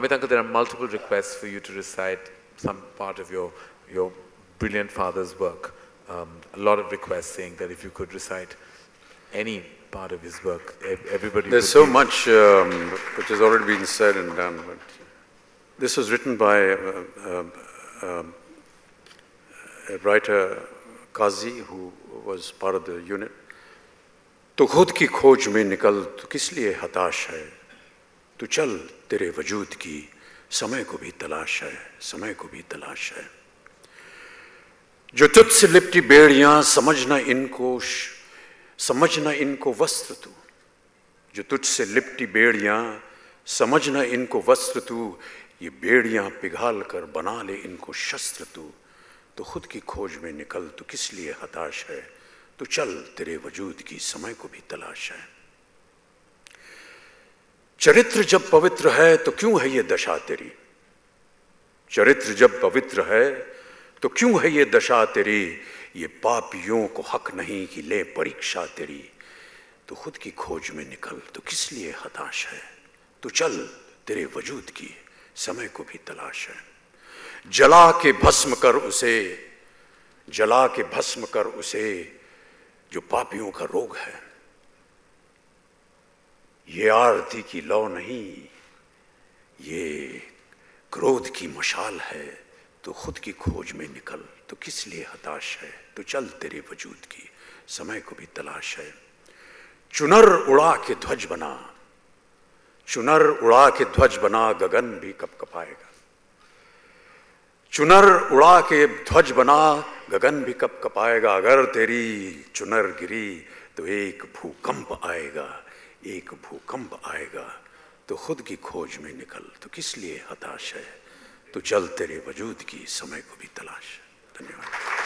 Amit Uncle, there are multiple requests for you to recite some part of your brilliant father's work. A lot of requests saying that if you could recite any part of his work, everybody. There's so much which has already been said and done, but this was written by a writer, Qazi, who was part of the unit. तो खुद की खोज में निकल तो किस लिए हताश है, तू चल तेरे वजूद की समय को भी तलाश है, समय को भी तलाश है। जो तुझसे लिपटी बेड़ियां समझना इनको वस्त्र तू, जो तुझसे लिपटी बेड़ियां समझना इनको वस्त्र तू, ये बेड़ियां पिघाल कर बना ले इनको शस्त्र तू। तो खुद की खोज में निकल तो किस लिए हताश है, तो चल तेरे वजूद की समय को भी तलाश है। चरित्र जब पवित्र है तो क्यों है ये दशा तेरी, चरित्र जब पवित्र है तो क्यों है ये दशा तेरी, ये पापियों को हक नहीं कि ले परीक्षा तेरी। तो खुद की खोज में निकल तो किस लिए हताश है, तो चल तेरे वजूद की समय को भी तलाश है। जला के भस्म कर उसे, जला के भस्म कर उसे जो पापियों का रोग है। ये आरती की लौ नहीं, ये क्रोध की मशाल है। तो खुद की खोज में निकल तो किस लिए हताश है, तो चल तेरे वजूद की समय को भी तलाश है। चुनर उड़ा के ध्वज बना, चुनर उड़ा के ध्वज बना, गगन भी कब कपाएगा। चुनर उड़ा के ध्वज बना, गगन भी कब कपाएगा। अगर तेरी चुनर गिरी तो एक भूकंप आएगा, एक भूकंप आएगा। तो खुद की खोज में निकल तो किस लिए हताश है, तो चल तेरे वजूद की समय को भी तलाश। धन्यवाद।